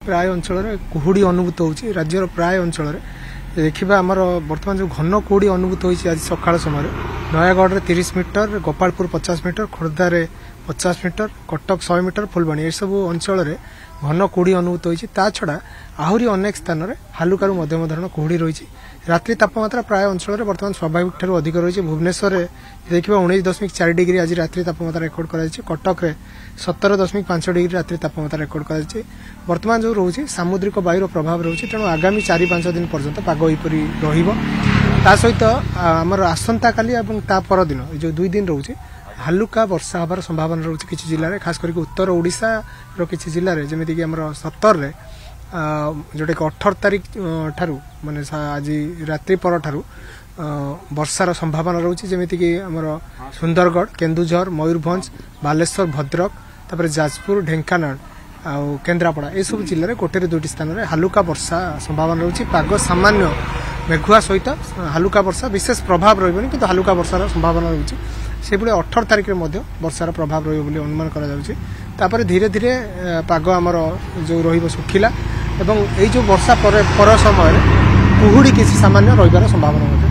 प्राय अंचल कुहुड़ी अनुभूत होची राज्यर प्राय अंचल देखा आमर बर्तमान जो घन कुहुड़ी अनुभूत होती आज सकाळ समय नयागढ़ 30 मीटर गोपालपुर 50 मीटर खोर्धारे 50 मीटर कटक 100 मीटर फुलबाणी सब अंचल घन कुहुड़ी अनुभूत होती ता छड़ा आहरी अनेक स्थान में हालुकारु मध्यम धरण कुहुड़ी रही रात्रि तापमात्रा प्राय अंचल बर्तमान स्वाभाविक ठार अधिक रही भुवनेश्वर देखा 19.4 डिग्री आज रात्रि तापमात्रा रेकर्ड कर कटक में 17.5 डिग्री रात्रि तापमात्रा रेकर्ड कर बर्तमान जो रोचे सामुद्रिक वायुर प्रभाव रोचे तेणु आगामी 4-5 दिन पर्यंत पाग यहपरी रहित आमर आसंता काली और ता पर दिन जो 2 दिन रोचे हालुका वर्षा हबार संभावना रोचे किसी जिले में खास करके उत्तर ओडिशा रो किसी जिले में जमीक आम 17 रे जोटा कि 18 तारीख ठारू माने आज रात्रि पर ठारू वर्षार संभावना रोचे जमीक आमर सुंदरगढ़ केन्दुझर मयूरभंज बालेश्वर भद्रक तापर जाजपुर ढेंकानाल आउ केन्द्रापड़ा ये सब जिले में गोटे 2 स्थान में हालुका वर्षा संभावना रोचे पाग सामान्य मेघुआ सहित हालुका वर्षा विशेष प्रभाव रही कि हालुका वर्षार संभावना रोचे से 18 तारीख में वर्षार प्रभाव अनुमान कर धीरे धीरे पाग आमर जो रुखिला एवं ये जो वर्षा पर समय कुहुड़ी किसी सामान्य रही संभावना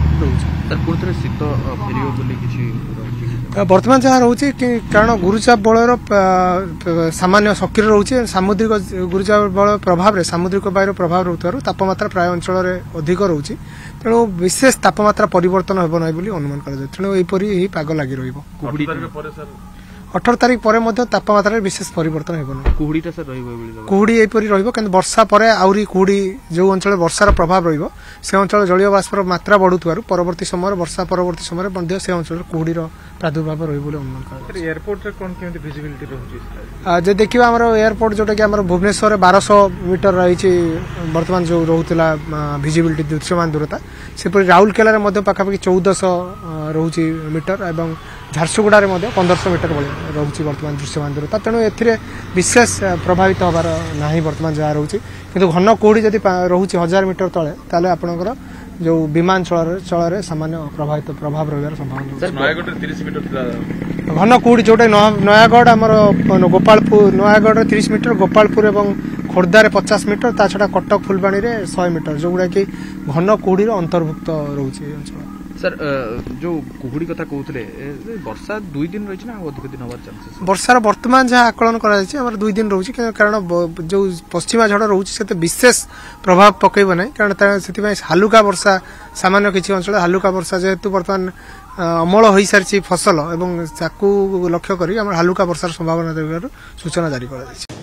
बर्तमान जहाँ रोचे कारण गुरुचाप बलर सामान्य सक्रिय रोचे सामुद्रिक गुरुचाप बल प्रभाव सामुद्रिक वायुर प्रभाव रोथार तापमात्रा प्राय अंचल अधिक रोचे तेणु विशेष तापमात्रा परिवर्तन हो ना अनुमान कर तेणु यहपरी पाग लगी रही 18 तारीख पर तापमात्रा विशेष परिवर्तन हो कुहुड़ी यहपरी वर्षा पर आहरी कुहुड़ी जो अंचल वर्षार प्रभाव से अंचल जलीय बाष्पर मात्रा बढ़ुवर परवर्ती समय वर्षा परवर्ती समय से अंचल कुहुड़ी प्रादुर्भाव रही अनुमान कर एयरपोर्ट कौन केमती विजिबिलिटी रही जो देखिए आम एयरपोर्ट जोटा कि भुवनेश्वर 1200 मीटर रही बर्तमान जो रोला विजिबिलिटी दृश्यमान दूरता सेपरी राउरकेला पाखापाखि 1400 रोचे मीटर एवं झारसुगुड़ा 1500 मीटर रोचे बर्तमान दृश्यमान दूरता तेणु ए विशेष प्रभावित हबार ना बर्तमान जहाँ रोचे किंतु घन कुहुड़ी जब रोचे 1000 मीटर तले ताले आपणकर जो विमान चल सामान्य प्रभाव रही संभावना घन कुहुड़ी जोटा नयागढ़ आमर गोपालपुर नयागढ़ 30 मीटर गोपालपुर और खोर्धारे 50 मीटर ता छड़ा कटक फुलबाणी 100 मीटर जोगुड़ा कि घन कुहुड़ी अंतर्भुक्त रोचे अंचल सर जो कुहुड़ी कथा कहते वर्षा 2 दिन रही ना अधिक दिन हमारे चांसेस वर्षार वर्तमान जहाँ आकलन कर 2 दिन रोचे कारण जो पश्चिमा झड़ रोचे से विशेष प्रभाव पकड़ ना कारण से हालुका वर्षा सामान्य किसी अंचल हालुका वर्षा जेहेतु बर्तमान अमल हो सारी फसल एवं लक्ष्य कर हालुका वर्षार संभावना सूचना जारी कर